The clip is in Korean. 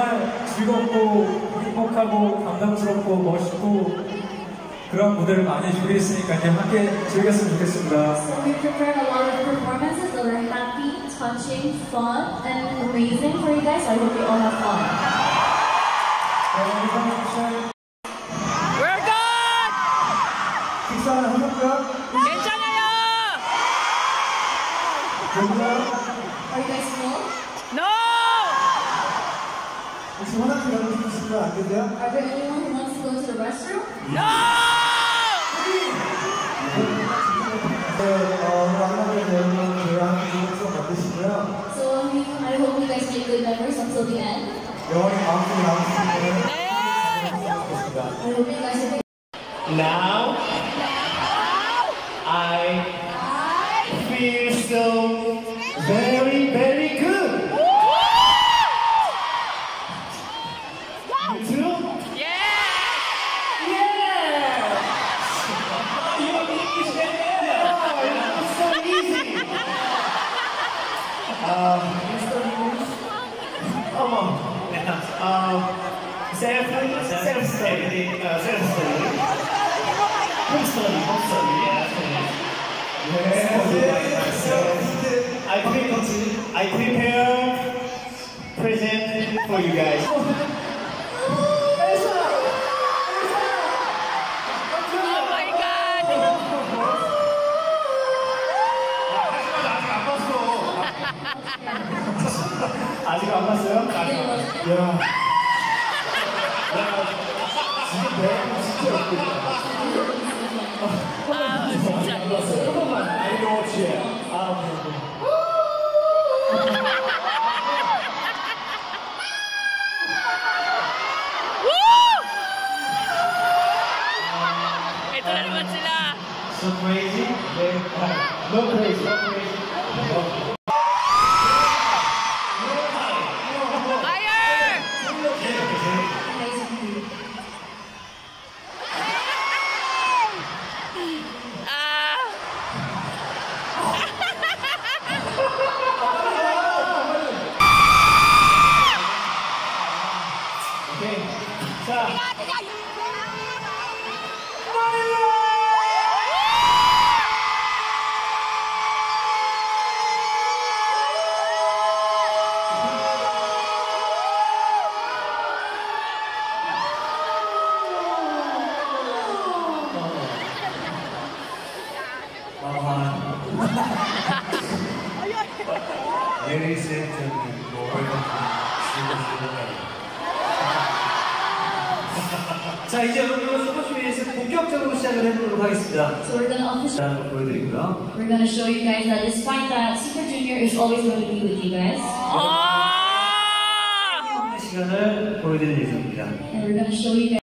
정말 즐겁고 행복하고 감동스럽고 멋있고 그런 무대를 많이 준비했으니까요. 함께 즐겼으면 좋겠습니다. So we prepared a lot of performances that were happy, touching, fun, and amazing for you guys. So I hope you all have fun. We're good! 식사는 하셨고요? 괜찮아요! 괜찮아요? Are you guys full? No! 혹시 화장실 가고 싶으시면 안 되세요? Are there anyone who wants to go to the restroom? No! So I hope you guys make good memories until the end. I hope you guys have Now, I feel so very, very good. You too? Yeah! Yeah! You don't English very well. It was so easy. Come on. Self-study. Home study, yeah. I prepare present for you guys. Oh my god! 아직 안 봤어요? 야. 진짜 진짜 조금만 I know what you Ito na naman sila! So crazy? No crazy, no crazy. Higher! Okay. 자. Ladies and gentlemen, welcome to 자, 이제 여러분 스포츠웨이에서 본격적으로 시작을 해보도록 하겠습니다. So we're gonna officially. 보여드리고요. We're gonna show you guys that despite that, Super Junior is always going to be with you guys. Oh! 시간을 보여드릴 예정입니다. And we're gonna show you guys.